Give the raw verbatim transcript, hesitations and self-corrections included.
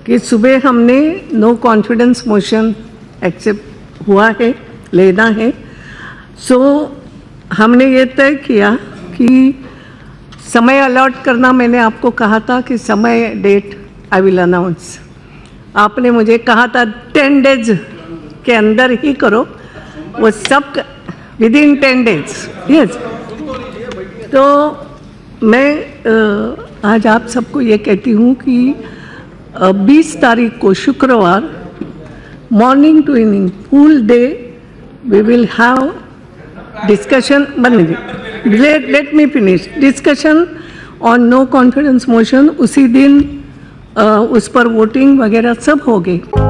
कि सुबह हमने नो कॉन्फिडेंस मोशन एक्सेप्ट हुआ है, लेना है। सो हमने ये तय किया कि समय अलॉट करना, मैंने आपको कहा था कि समय डेट आई विल अनाउंस। आपने मुझे कहा था टेन डेज के अंदर ही करो, वो सब within ten days. Yes, तो मैं आ, आज आप सबको ये कहती हूँ कि बीस तारीख को शुक्रवार morning to evening full day we will have discussion. Let let me finish discussion on no confidence motion. उसी दिन uh, उस पर वोटिंग वगैरह सब हो गई।